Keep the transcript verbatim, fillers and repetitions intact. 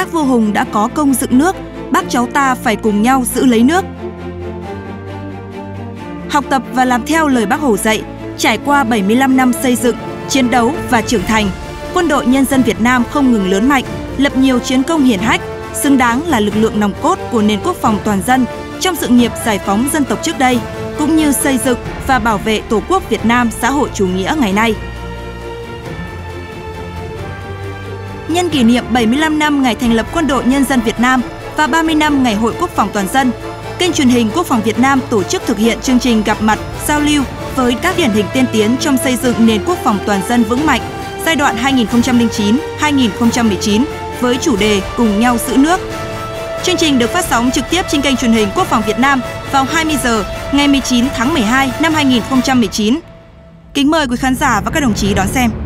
các vua hùng đã có công dựng nước, bác cháu ta phải cùng nhau giữ lấy nước. Học tập và làm theo lời Bác Hồ dạy, trải qua bảy mươi lăm năm xây dựng, chiến đấu và trưởng thành, Quân đội Nhân dân Việt Nam không ngừng lớn mạnh, lập nhiều chiến công hiển hách, xứng đáng là lực lượng nòng cốt của nền quốc phòng toàn dân trong sự nghiệp giải phóng dân tộc trước đây, cũng như xây dựng và bảo vệ Tổ quốc Việt Nam xã hội chủ nghĩa ngày nay. Nhân kỷ niệm bảy mươi lăm năm ngày thành lập Quân đội Nhân dân Việt Nam và ba mươi năm ngày Hội Quốc phòng toàn dân, kênh truyền hình Quốc phòng Việt Nam tổ chức thực hiện chương trình gặp mặt, giao lưu với các điển hình tiên tiến trong xây dựng nền quốc phòng toàn dân vững mạnh giai đoạn hai nghìn không trăm lẻ chín đến hai nghìn không trăm mười chín với chủ đề Cùng nhau giữ nước. Chương trình được phát sóng trực tiếp trên kênh truyền hình Quốc phòng Việt Nam vào hai mươi giờ ngày mười chín tháng mười hai năm hai nghìn không trăm mười chín. Kính mời quý khán giả và các đồng chí đón xem.